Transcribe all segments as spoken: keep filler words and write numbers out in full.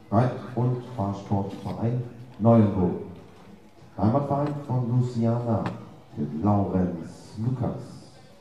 Reit- und Fahrsportverein Neuenburg. Heimatverein von Luciana mit Laurenz Lukas.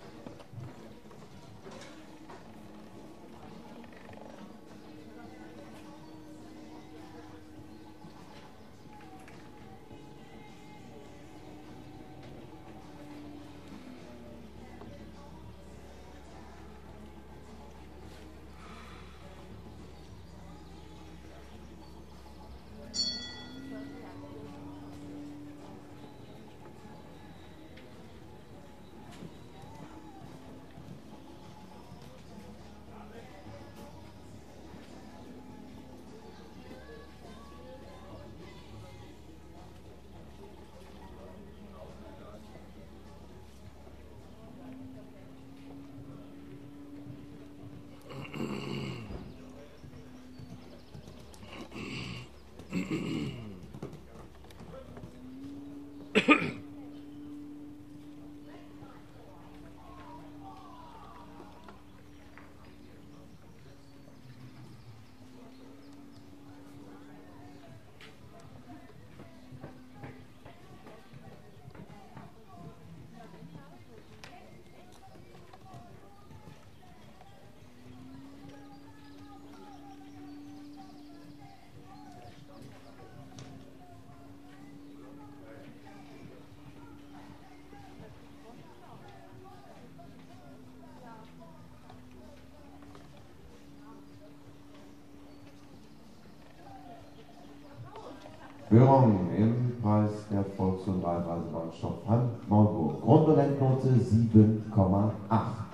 Führung im Preis der Volks- und Rheinreisebahnstoff Neuenburg. Grundbelendnote sieben Komma acht.